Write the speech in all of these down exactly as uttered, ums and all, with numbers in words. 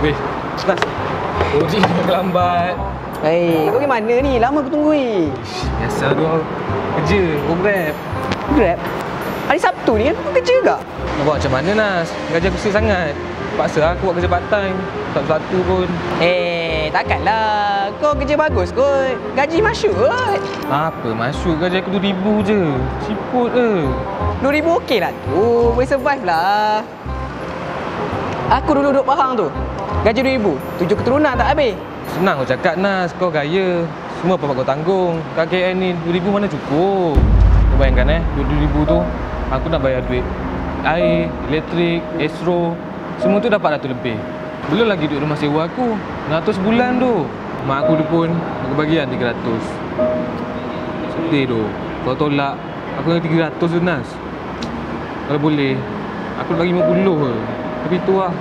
Weh, Nas. Uji terlambat. Hei, kau pergi mana ni? Lama aku tunggu ni. Biasa tu kerja, kau Grab. Grab? Hari Sabtu ni kan kau kerja juga? Nak buat macam mana, Nas? Gaji aku besar sangat. Paksa aku buat kerja part time. Tak satu pun. Eh, takkanlah. Kau kerja bagus kot. Gaji masuk kot. Apa masuk? Gaji aku dua ribu je. Siput je. dua ribu okey lah tu. Boleh survive lah. Aku dulu duduk Pahang tu. Gaji dua ribu. Tujuh keturunan tak habis. Senang kau cakap, Nas. Kau gaya. Semua apa kau tanggung. Kat K L ni dua ribu mana cukup. Kau bayangkan eh, dua ribu tu aku nak bayar duit air, elektrik, esro. Semua tu dapat ratus lebih. Belum lagi duit rumah sewa aku. enam ratus sebulan tu. Mak aku tu pun aku bagian tiga ratus. Sedih tu. Kau tolak aku dengan tiga ratus tu, Nas. Kalau boleh aku bagi lima puluh je. Tapi tu lah.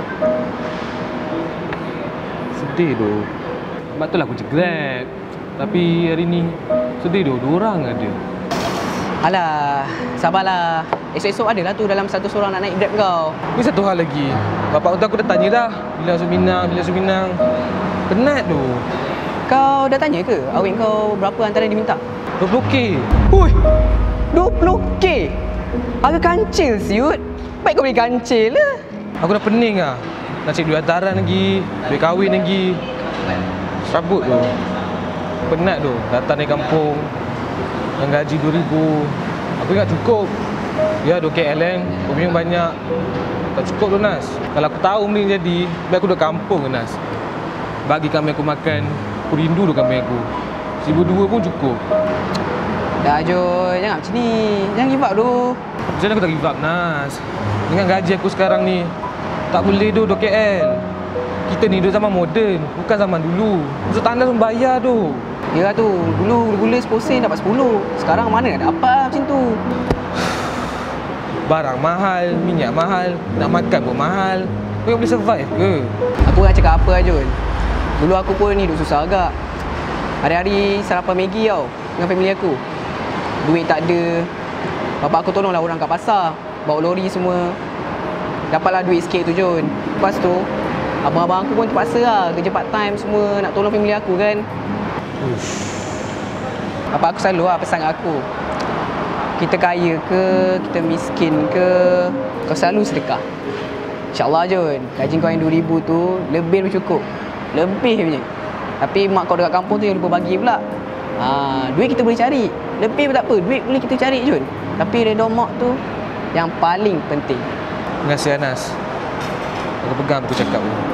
Sedih tu. Sebab tu lah aku Grab. Tapi hari ni sedih tu, dua orang ada. Alah, sabarlah. Esok-esok adalah tu dalam satu orang nak naik Grab kau. Ni satu hal lagi. Bapak aku dah tanya dah. Bila masuk Minang, bila masuk Minang. Penat tu. Kau dah tanya ke awet kau berapa antara yang diminta? dua puluh K. Hui! dua puluh K? Harga kancil siut. Baik kau beli kancil lah. Aku dah pening lah. Nak cek duit hantaran lagi, duit kahwin lagi. Serabut tu. Penat tu. Datang dari kampung dengan gaji dua ribu. Aku ingat cukup. Ya, dua K L kan. Kau minum banyak. Tak cukup tu, Nas. Kalau aku tahu benda ni jadi, biar aku dah kampung ke, Nas. Bagi kami aku makan. Aku rindu tu kami aku. Seribu dua pun cukup. Dah Joy, jangan macam ni. Jangan give up tu. Macam mana aku tak give up, Nas? Dengan gaji aku sekarang ni, tak boleh tu dua K L. Kita ni duduk zaman moden, bukan zaman dulu. Masuk tandas pun bayar tu. Yelah tu, dulu gula sepuluh sen dapat sepuluh. Sekarang mana nak dapat macam tu? Barang mahal, minyak mahal, nak makan pun mahal. Kau boleh survive ke? Aku nak cakap apa Jun? Dulu aku pun hidup susah agak. Hari-hari sarapan Maggi tau dengan family aku. Duit tak ada. Bapak aku tolonglah orang kat pasar, bawa lori semua. Dapatlah duit sikit tu Jun. Lepas tu, abang-abang aku pun terpaksa lah kerja part time semua nak tolong family aku kan. Ush. Bapak aku selalu lah pesan kat aku, kita kaya ke, kita miskin ke, kau selalu sedekah. InsyaAllah Jun, gaji kau yang dua ribu tu lebih dari cukup. Lebih punya. Tapi mak kau dekat kampung tu yang lupa bagi pula. Ha, duit kita boleh cari. Lebih pun tak apa, duit boleh kita cari Jun. Tapi redha mak tu yang paling penting. Terima kasih, Anas. Aku pegang aku cakap tu.